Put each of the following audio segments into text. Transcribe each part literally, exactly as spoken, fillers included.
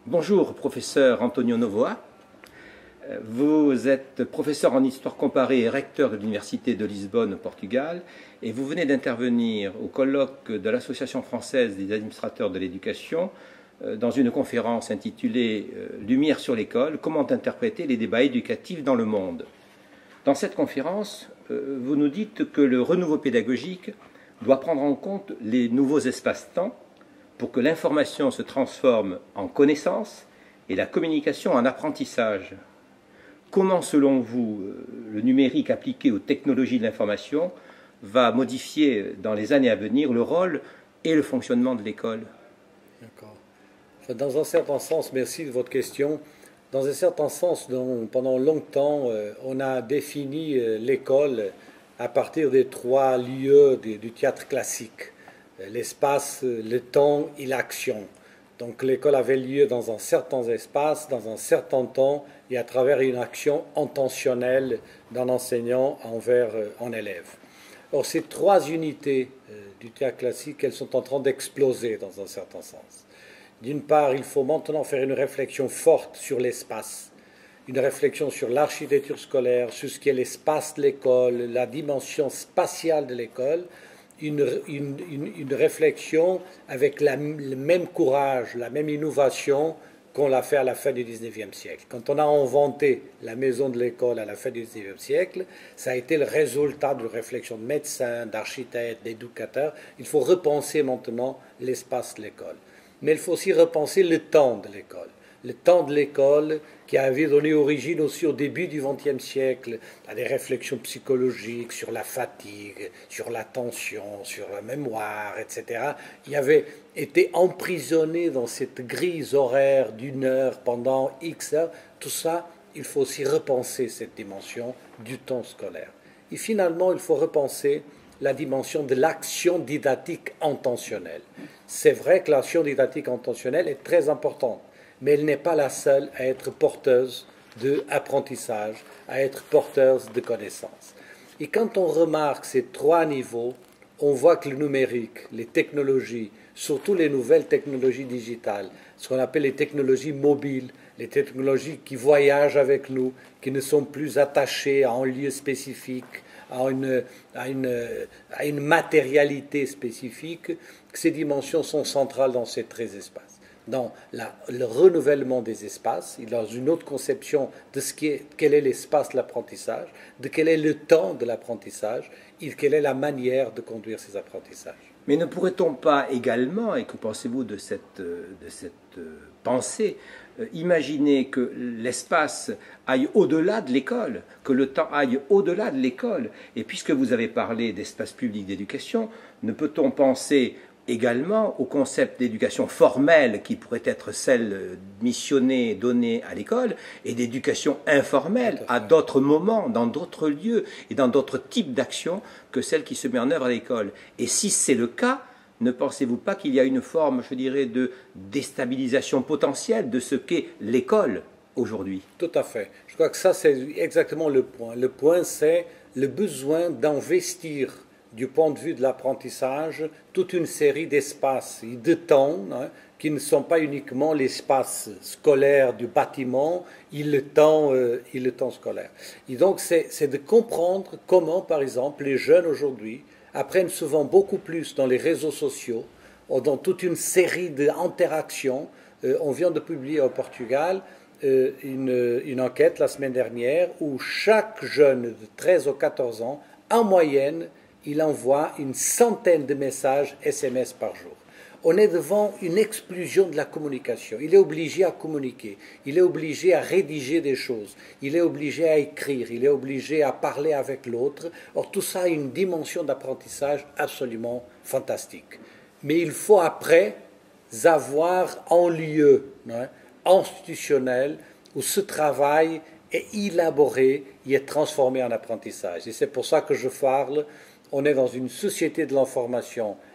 Bonjour, professeur Antonio Novoa. Vous êtes professeur en histoire comparée et recteur de l'Université de Lisbonne au Portugal, et vous venez d'intervenir au colloque de l'Association française des administrateurs de l'éducation dans une conférence intitulée « Lumière sur l'école, comment interpréter les débats éducatifs dans le monde ». Dans cette conférence, vous nous dites que le renouveau pédagogique doit prendre en compte les nouveaux espaces-temps pour que l'information se transforme en connaissance et la communication en apprentissage. Comment, selon vous, le numérique appliqué aux technologies de l'information va modifier dans les années à venir le rôle et le fonctionnement de l'école? D'accord. Dans un certain sens, merci de votre question. Dans un certain sens, pendant longtemps, on a défini l'école à partir des trois lieux du théâtre classique. L'espace, le temps et l'action. Donc l'école avait lieu dans un certain espace, dans un certain temps, et à travers une action intentionnelle d'un enseignant envers un élève. Or, ces trois unités du théâtre classique, elles sont en train d'exploser dans un certain sens. D'une part, il faut maintenant faire une réflexion forte sur l'espace, une réflexion sur l'architecture scolaire, sur ce qu'est l'espace de l'école, la dimension spatiale de l'école, Une, une, une, une réflexion avec la, le même courage, la même innovation qu'on l'a fait à la fin du dix-neuvième siècle. Quand on a inventé la maison de l'école à la fin du dix-neuvième siècle, ça a été le résultat de réflexion de médecins, d'architectes, d'éducateurs. Il faut repenser maintenant l'espace de l'école. Mais il faut aussi repenser le temps de l'école. Le temps de l'école qui avait donné origine aussi au début du vingtième siècle à des réflexions psychologiques sur la fatigue, sur l'attention, sur la mémoire, et cetera. Il avait été emprisonné dans cette grille horaire d'une heure pendant X heures. Tout ça, il faut aussi repenser cette dimension du temps scolaire. Et finalement, il faut repenser la dimension de l'action didactique intentionnelle. C'est vrai que l'action didactique intentionnelle est très importante, mais elle n'est pas la seule à être porteuse d'apprentissage, à être porteuse de connaissances. Et quand on remarque ces trois niveaux, on voit que le numérique, les technologies, surtout les nouvelles technologies digitales, ce qu'on appelle les technologies mobiles, les technologies qui voyagent avec nous, qui ne sont plus attachées à un lieu spécifique, à une, à une, à une matérialité spécifique, que ces dimensions sont centrales dans ces trois espaces. Dans la, le renouvellement des espaces, et dans une autre conception de ce qui est, quel est l'espace de l'apprentissage, de quel est le temps de l'apprentissage, et quelle est la manière de conduire ces apprentissages. Mais ne pourrait-on pas également, et que pensez-vous de cette, de cette pensée, imaginer que l'espace aille au-delà de l'école, que le temps aille au-delà de l'école? Et puisque vous avez parlé d'espace public d'éducation, ne peut-on penser également au concept d'éducation formelle qui pourrait être celle missionnée, donnée à l'école, et d'éducation informelle à d'autres moments, dans d'autres lieux et dans d'autres types d'actions que celle qui se met en œuvre à l'école. Et si c'est le cas, ne pensez-vous pas qu'il y a une forme, je dirais, de déstabilisation potentielle de ce qu'est l'école aujourd'hui? Tout à fait. Je crois que ça, c'est exactement le point. Le point, c'est le besoin d'investir du point de vue de l'apprentissage, toute une série d'espaces et de temps hein, qui ne sont pas uniquement l'espace scolaire du bâtiment et le temps, euh, et le temps scolaire. Et donc, c'est de comprendre comment, par exemple, les jeunes aujourd'hui apprennent souvent beaucoup plus dans les réseaux sociaux, ou dans toute une série d'interactions. Euh, on vient de publier au Portugal euh, une, une enquête la semaine dernière où chaque jeune de treize ou quatorze ans, en moyenne, il envoie une centaine de messages S M S par jour. On est devant une explosion de la communication. Il est obligé à communiquer, il est obligé à rédiger des choses, il est obligé à écrire, il est obligé à parler avec l'autre. Or, tout ça a une dimension d'apprentissage absolument fantastique. Mais il faut après avoir un lieu hein, institutionnel où ce travail est élaboré et est transformé en apprentissage. Et c'est pour ça que je parle. On est dans une société de l'information.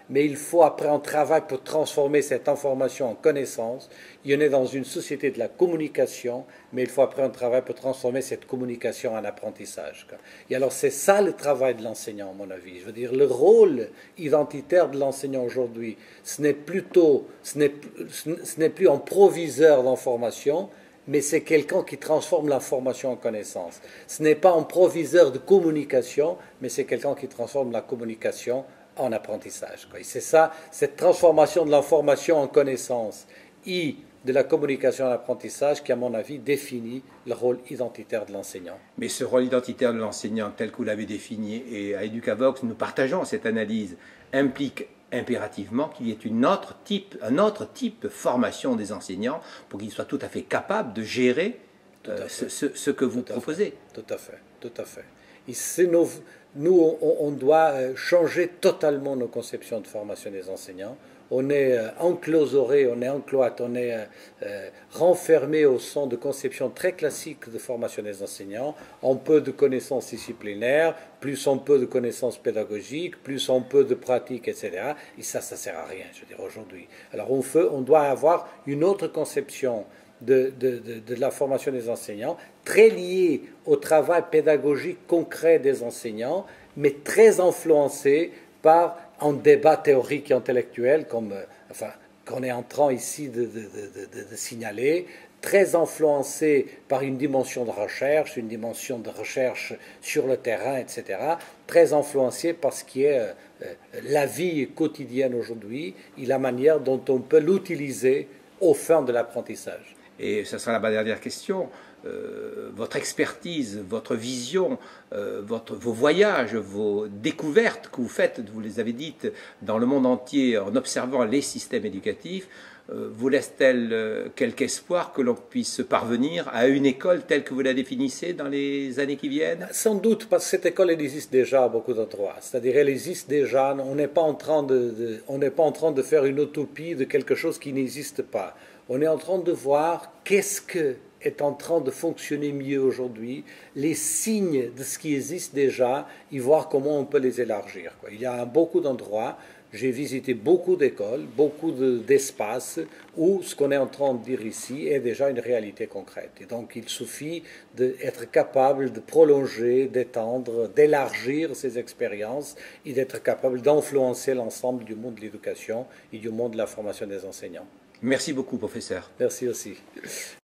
mais il faut après un travail pour transformer cette information en connaissance. Il y en est dans une société de la communication, mais il faut après un travail pour transformer cette communication en apprentissage. Et alors c'est ça le travail de l'enseignant, à mon avis. Je veux dire, le rôle identitaire de l'enseignant aujourd'hui, ce n'est plutôt, ce n'est, ce n'est plus un proviseur d'information, mais c'est quelqu'un qui transforme l'information en connaissance. Ce n'est pas un proviseur de communication, mais c'est quelqu'un qui transforme la communication en apprentissage. Et c'est ça, cette transformation de l'information en connaissance et de la communication en apprentissage qui, à mon avis, définit le rôle identitaire de l'enseignant. Mais ce rôle identitaire de l'enseignant, tel que vous l'avez défini, et à Educavox, nous partageons cette analyse, implique impérativement qu'il y ait une autre type, un autre type de formation des enseignants pour qu'ils soient tout à fait capables de gérer euh, ce, ce, ce que vous tout proposez. Tout à fait, tout à fait. Et nos, nous, on, on doit changer totalement nos conceptions de formation des enseignants. On est euh, enclosoré, on est encloître, on est euh, renfermé au sein de conceptions très classiques de formation des enseignants. On peut de connaissances disciplinaires, plus on peut de connaissances pédagogiques, plus on peut de pratiques, et cetera. Et ça, ça ne sert à rien, je veux dire, aujourd'hui. Alors on, fait, on doit avoir une autre conception de, de, de, de la formation des enseignants, très liée au travail pédagogique concret des enseignants, mais très influencée par un débat théorique et intellectuel, comme euh, enfin, qu'on est en train ici de, de, de, de, de signaler, très influencé par une dimension de recherche, une dimension de recherche sur le terrain, et cetera, très influencé par ce qui est euh, la vie quotidienne aujourd'hui et la manière dont on peut l'utiliser au fin de l'apprentissage. Et ce sera la dernière question. Euh, votre expertise, votre vision, euh, votre, vos voyages, vos découvertes que vous faites, vous les avez dites, dans le monde entier en observant les systèmes éducatifs, euh, vous laisse-t-elle euh, quelque espoir que l'on puisse parvenir à une école telle que vous la définissez dans les années qui viennent? Sans doute, parce que cette école elle existe déjà à beaucoup d'endroits. C'est-à-dire elle existe déjà, on n'est pas en train de, de, on n'est pas en train de faire une utopie de quelque chose qui n'existe pas. On est en train de voir qu'est-ce que est en train de fonctionner mieux aujourd'hui, les signes de ce qui existe déjà, et voir comment on peut les élargir. Il y a beaucoup d'endroits, j'ai visité beaucoup d'écoles, beaucoup d'espaces, où ce qu'on est en train de dire ici est déjà une réalité concrète. Et donc il suffit d'être capable de prolonger, d'étendre, d'élargir ces expériences, et d'être capable d'influencer l'ensemble du monde de l'éducation et du monde de la formation des enseignants. Merci beaucoup, professeur. Merci aussi.